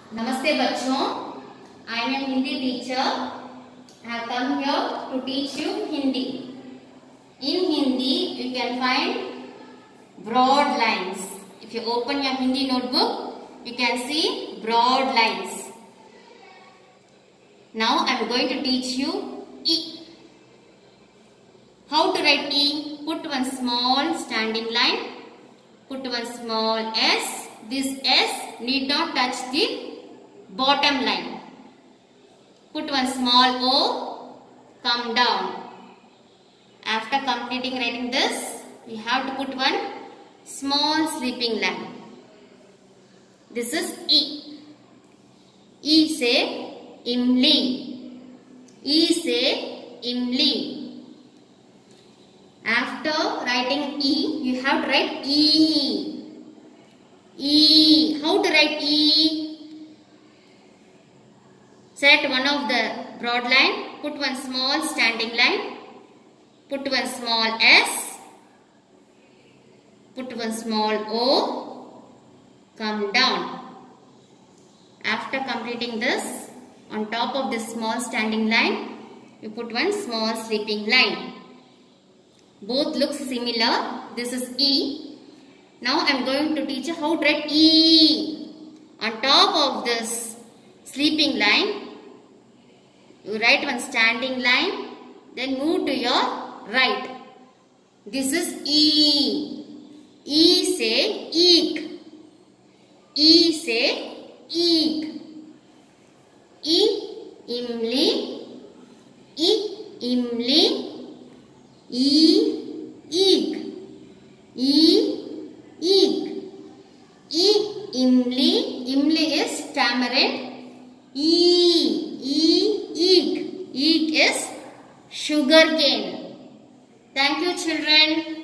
नमस्ते बच्चों, I am a Hindi teacher. I have come here to teach you Hindi. In Hindi, you can find broad lines. If you open your Hindi notebook, you can see broad lines. Now I am going to teach you E. How to write E? Put one small standing line. Put one small S. This S need not touch the bottom line. Put one small O, come down. After completing writing this, we have to put one small sleeping line. This is E. E say Imli. E say Imli. After writing E, you have to write E. E. How to write E? Select one of the broad line, put one small standing line, put one small S, put one small O, come down. After completing this, on top of this small standing line, you put one small sleeping line. Both look similar. This is E. Now I am going to teach you how to write E. On top of this sleeping line, you write one standing line, then move to your right. This is E. E say eek. E say eek. E imli. E imli. E eek. E eek. E imli. Imli is tamarind. Eek is sugar cane. Thank you, children.